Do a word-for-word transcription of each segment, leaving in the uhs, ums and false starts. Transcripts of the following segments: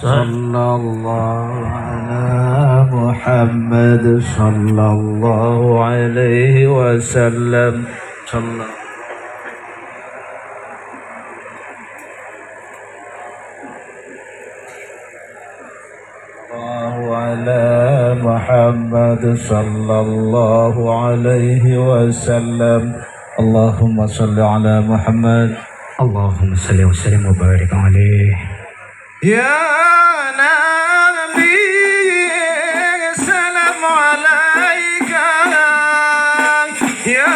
Sallallahu ala Muhammad sallallahu alaihi wasallam. Sallallahu ala Muhammad sallallahu alaihi wasallam. Allahumma salli ala Muhammad. Allahumma salli wa sallim wa barik alaihi. Ya Nabi salam alaika, ya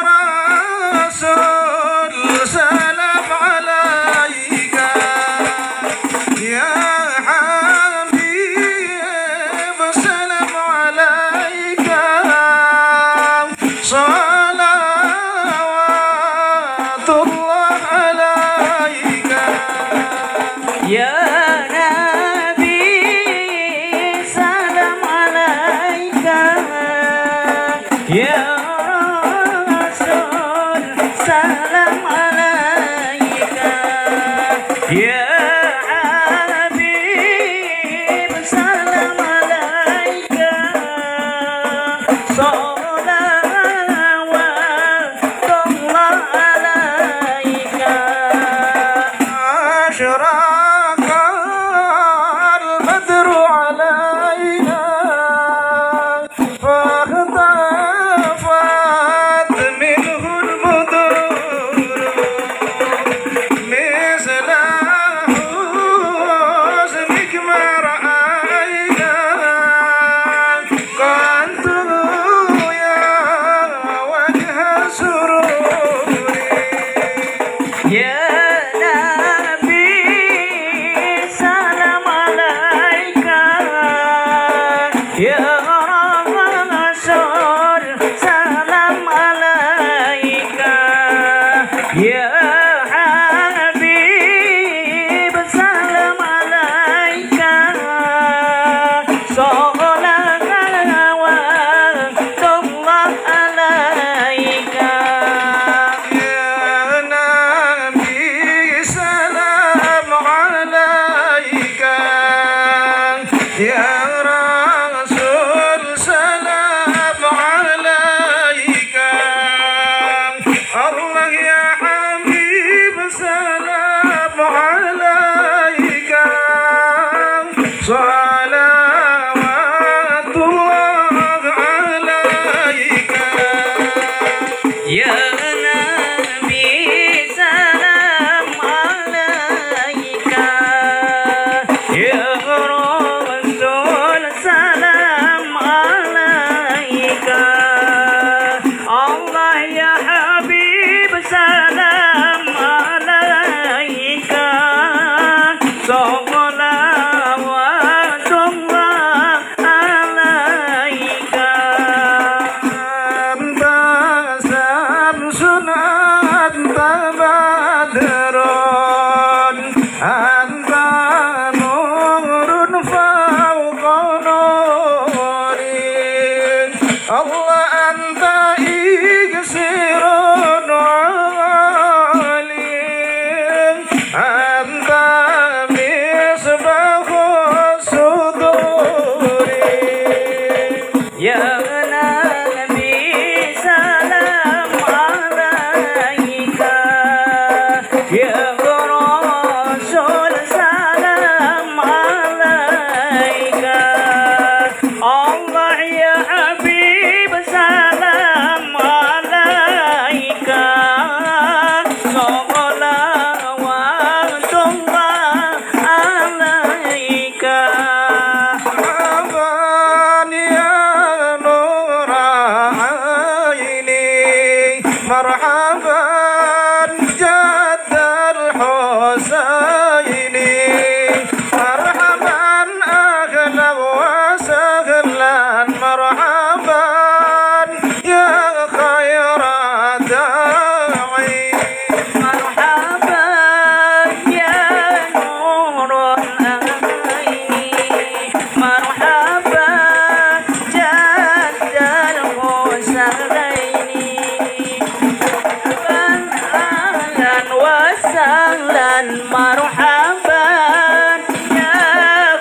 Rasul salam alaika, ya Habib salam alaika, salawatullah alaika. Ya Ya Rasul salam alaika, ya Habib salam alaika, salawatullah alaika. Asyraqal badru alaina marhaban ya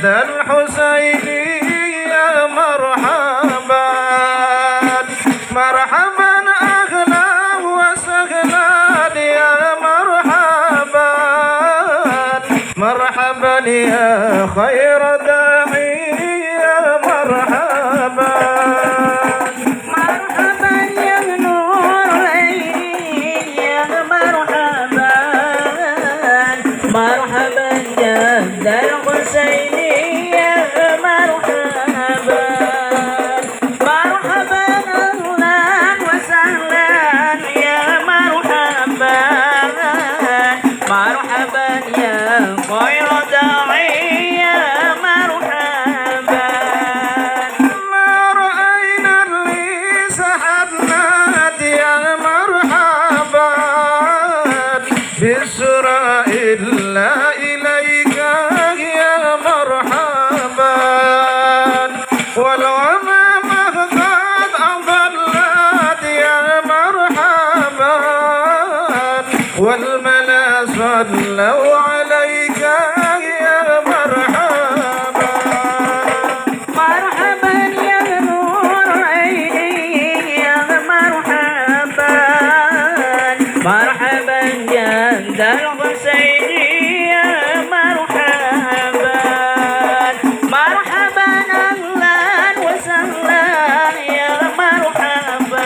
ذا الحسين يا مرحبا مرحبا أهلا وسهلا يا مرحبا مرحبا يا خير داعي يا مرحبا مرحبا يا نور العين يا مرحبا مرحبا جد الحسين يا مرحبا مرحبا أهلا وسهلا يا مرحبا مرحبا يا خير داعي يا مرحبا ما رأينا اللي سحبنا يا مرحبا بسرى إلا إليك يا مرحبا ولو أمامك قد أضلت يا مرحبا والملا صلوا عليك يا مرحبا مرحبا يا نور العين يا مرحبا مرحبا جد الحسين يا مرحبا مرحبا أهلا وسهلا يا مرحبا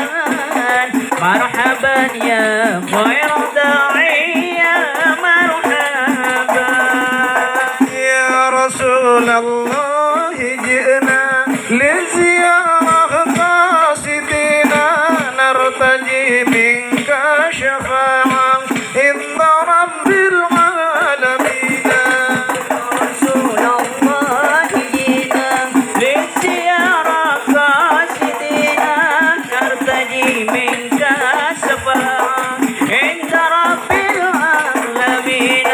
مرحبا يا خير داعي يا مرحبا يا رسول الله جئنا لزيارة قاصدنا نرتجي منك شفاعة عند رب العالمين رسول الله جئنا للزيارة قاصدنا نرتجي منك شفاعة عند رب العالمين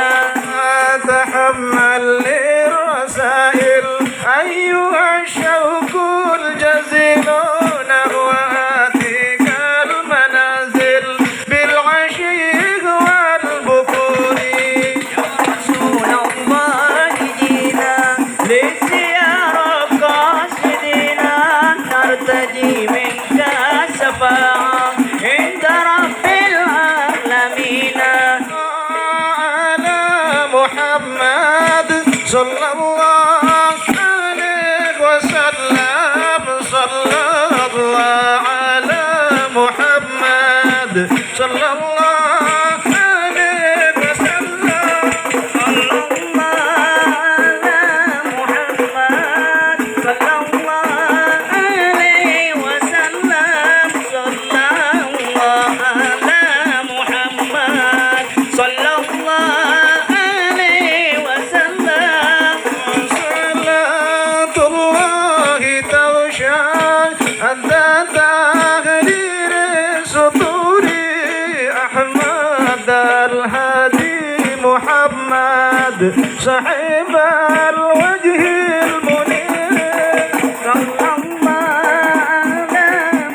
تحمل للرسائل أيها الشوق الجزيل نحو آتيك المنازل بالعشي والبكور رسول الله جئنا للزيارة قاصدنا نرتجي منك شفاعة عند رب العالمين على محمد صلى الله عليه وسلم صلى الله على محمد صلى الله عليه وسلم صلى الله على محمد صلى الله عليه وسلم صلى الله على محمد صلى الله عليه وسلم صلاة الله توشى أدى تغيير سطور أحمد الهادي محمد صاحب الوجه المنير صلى الله على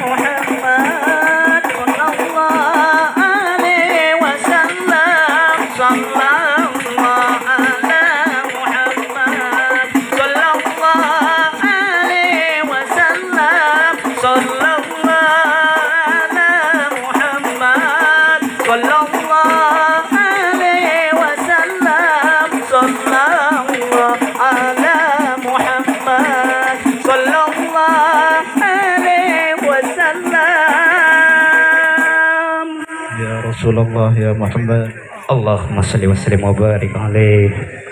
محمد صلى الله عليه وسلم صلى الله على محمد صلى الله عليه وسلم صلى الله على محمد صلى الله عليه وسلم صلى الله على محمد صلى الله عليه وسلم Ya Rasulullah ya Muhammad Allahumma salli wa sallim wa barik alaih